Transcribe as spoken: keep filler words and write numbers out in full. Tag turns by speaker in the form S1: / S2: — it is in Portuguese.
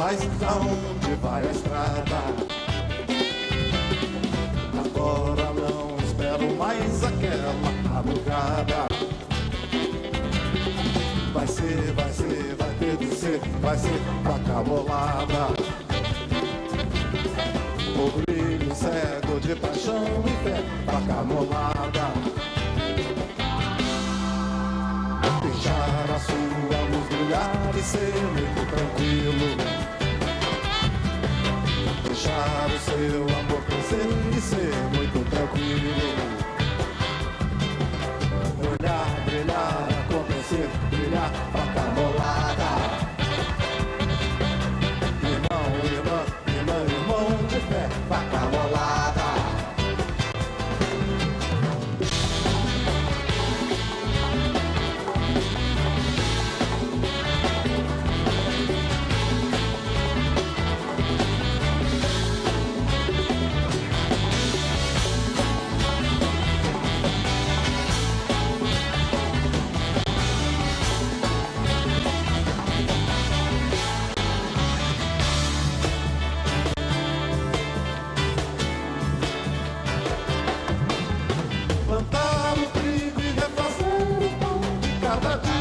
S1: mas aonde vai a estrada? Agora não espero mais aquela madrugada. Vai ser, vai ser, vai ter de ser, vai ser vaca bolada. O brilho cego de paixão e fé, vaca molada. Deixar a sua luz brilhar e ser muito tranquilo. Deixar o seu amor crescer e ser muito tranquilo. Olhar, brilhar, acontecer, brilhar, vaca molada. Irmão, irmã, irmã, irmão de fé, vaca molada. Plantar o trigo e refazer o pão de cada dia.